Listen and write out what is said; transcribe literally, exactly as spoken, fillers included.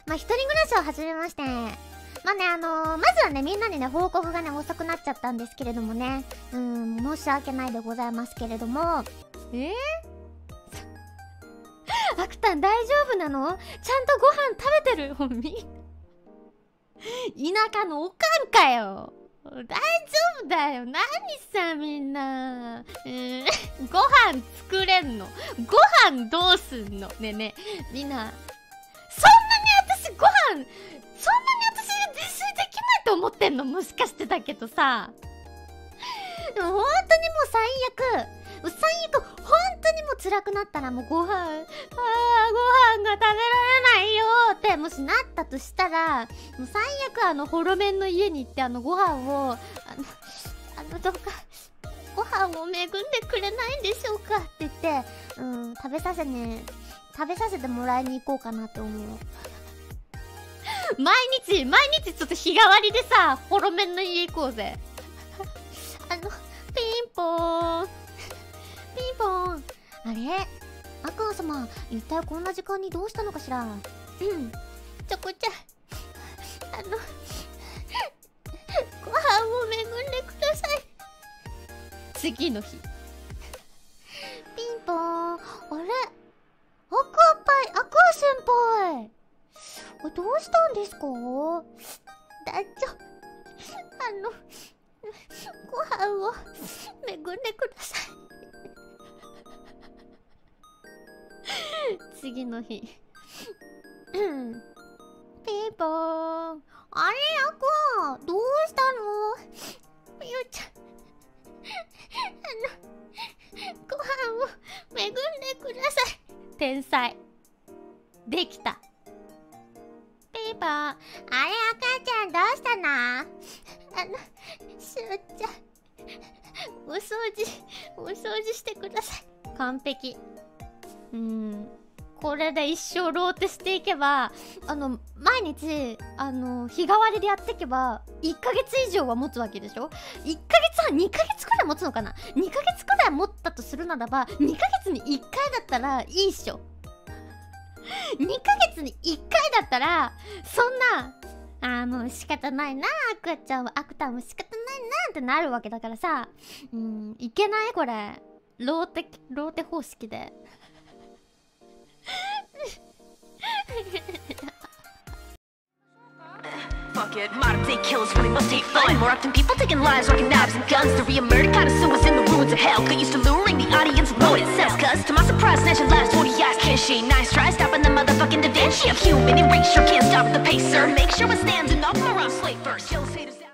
まあ一人暮らしを始めまして、まあね、あのー、まずはね、みんなにね、報告がね、遅くなっちゃったんですけれどもね。うん、申し訳ないでございますけれども。えー、アクタン大丈夫なの？ちゃんとご飯食べてる？ほんみ田舎のおかんかよ。大丈夫だよ。何さ、みんな。えー、ご飯作れんの？ご飯どうすんの？ねえねえ、みんな。そんなに私ご飯、そんなに私が自炊できないと思ってんの？もしかしてだけどさ。でも本当にもう最悪。最悪、本当にもう辛くなったらもうご飯、あー、ご飯が食べられないよって、もしなったとしたら、もう最悪あの、ホロメンの家に行ってあの、ご飯を、あの、あの、どうか、ご飯を恵んでくれないんでしょうかって言って、うん、食べさせね、食べさせてもらいに行こうかなって思う。毎日、毎日ちょっと日替わりでさ、ホロメンの家行こうぜ。あの、ピンポーン。ピンポーン。あれ？アクア様、一体こんな時間にどうしたのかしら？うん。ちょこちゃん、あの、ご飯を恵んでください。次の日。ピンポーン。あれ？アクアパイ、アクア先輩。どうしたんですか？だちょ、あの、ご飯を恵んでください。次の日。うん。ピンポーン。あれ、アクア、どうしたの？みゆちゃん。あの、ご飯を恵んでください。天才。できた。ピンポーン。あれ、赤ちゃんどうしたの？あの、しゅうちゃん。お掃除、お掃除してください。完璧。うん。これで一生ローテしていけば、あの、毎日、あの、日替わりでやっていけば、いっかげつ以上は持つわけでしょ？ いっ ヶ月半、にかげつくらい持つのかな？ に ヶ月くらい持ったとするならば、にかげつにいっかいだったらいいっしょ。にかげつにいっかいだったら、そんな、あの、仕方ないな、アクアちゃんは、アクターも仕方ないなってなるわけだからさ、うん、いけないこれ。ローテ、ローテ方式で。 Fuck it, modern day killers really must take fun. More often people taking lives, rocking knives and guns. The re-emerged connoisseurs in the ruins of hell. Get used to luring the audience with what it sells. Cause to my surprise, snatching lives, forty eyes can she? Nice try stopping the motherfucking Da Vinci. I'm human erasure, can't stop the pacer. Make sure it stands and up around slate first. Jealous haters.